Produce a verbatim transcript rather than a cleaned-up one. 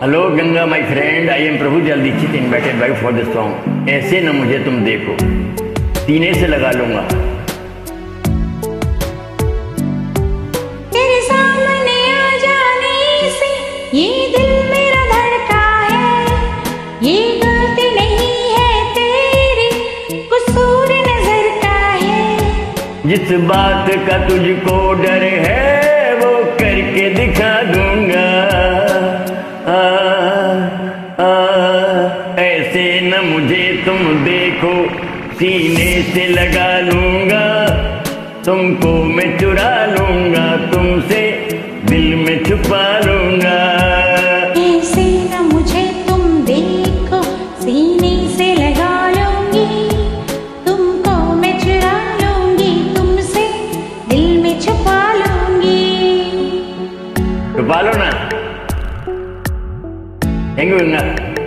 Hello Ganga my friend, I am Prabhu DAYAL DIXIT invited by for this song ऐसे न मुझे तुम देखो, सीने से लगा लूंगा। तेरे सामने आ जाने से ये दिल मेरा धड़का है, ये गलती नहीं है तेरी, कसूर नजर का है। जिस बात का तुझको डर है वो करके दिखा दूंगा। आ, आ, ऐसे न मुझे तुम देखो, सीने से लगा लूंगा। तुमको मैं चुरा लूंगा, तुमसे दिल में छुपा लूंगा। ऐसे न मुझे तुम देखो, सीने से लगा लूंगी। तुमको मैं चुरा लूंगी, तुमसे दिल में छुपा लूंगी। छुपा लो ना। Thank you Ganga.